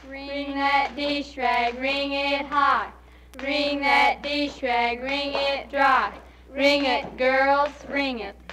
Wring that dish rag, wring it high. Wring that dish rag, wring it dry. Wring it, girls, wring it.